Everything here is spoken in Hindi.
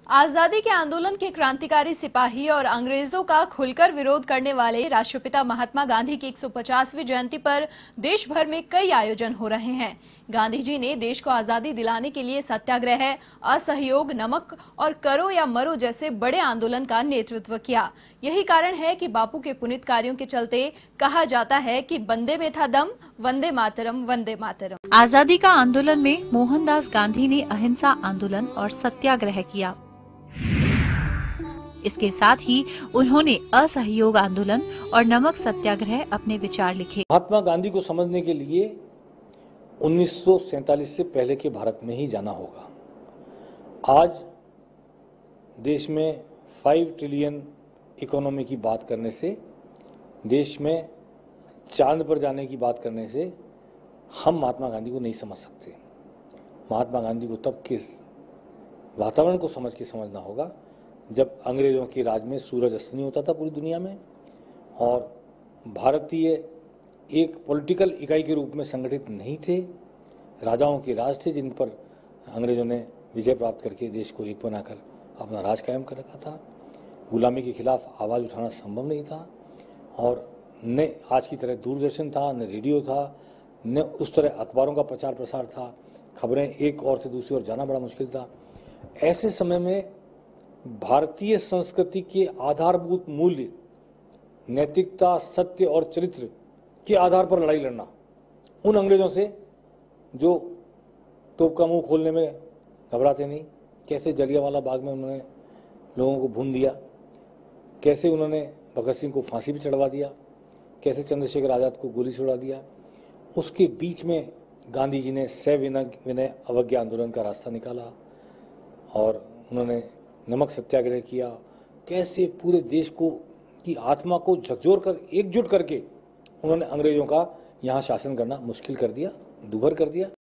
आजादी के आंदोलन के क्रांतिकारी सिपाही और अंग्रेजों का खुलकर विरोध करने वाले राष्ट्रपिता महात्मा गांधी की 150वीं जयंती पर देश भर में कई आयोजन हो रहे हैं। गांधी जी ने देश को आजादी दिलाने के लिए सत्याग्रह, असहयोग, नमक और करो या मरो जैसे बड़े आंदोलन का नेतृत्व किया। यही कारण है कि बापू के पुनीत कार्यों के चलते कहा जाता है कि बंदे में था दम, वंदे मातरम, वंदे मातरम। आजादी का आंदोलन में मोहनदास गांधी ने अहिंसा आंदोलन और सत्याग्रह किया। इसके साथ ही उन्होंने असहयोग आंदोलन और नमक सत्याग्रह अपने विचार लिखे। महात्मा गांधी को समझने के लिए 1947 से पहले के भारत में ही जाना होगा। आज देश में 5 ट्रिलियन इकोनॉमी की बात करने से, देश में चांद पर जाने की बात करने से हम महात्मा गांधी को नहीं समझ सकते। महात्मा गांधी को तब के वातावरण को समझ के समझना होगा जब अंग्रेजों के राज में सूरज अस्त नहीं होता था पूरी दुनिया में, और भारतीय एक पॉलिटिकल इकाई के रूप में संगठित नहीं थे। राजाओं के राज थे जिन पर अंग्रेजों ने विजय प्राप्त करके देश को एक बनाकर अपना राज कायम कर रखा था। गुलामी के खिलाफ आवाज़ उठाना संभव नहीं था, और न आज की तरह दूरदर्शन था, न रेडियो था, न उस तरह अखबारों का प्रचार प्रसार था। खबरें एक ओर से दूसरी ओर जाना बड़ा मुश्किल था। ऐसे समय में भारतीय संस्कृति के आधारभूत मूल्य, नैतिकता, सत्य और चरित्र के आधार पर लड़ाई लड़ना, उन अंग्रेजों से जो तोप का मुंह खोलने में घबराते नहीं, कैसे जलियांवाला बाग में उन्होंने लोगों को भून दिया, कैसे उन्होंने भगत सिंह को फांसी भी चढ़वा दिया, कैसे चंद्रशेखर आज़ाद को गोली छुड़ा दिया, उसके बीच में गांधी जी ने सविनय अवज्ञा आंदोलन का रास्ता निकाला और उन्होंने नमक सत्याग्रह किया। कैसे पूरे देश को की आत्मा को झकझोर कर एकजुट करके उन्होंने अंग्रेजों का यहाँ शासन करना मुश्किल कर दिया, दूभर कर दिया।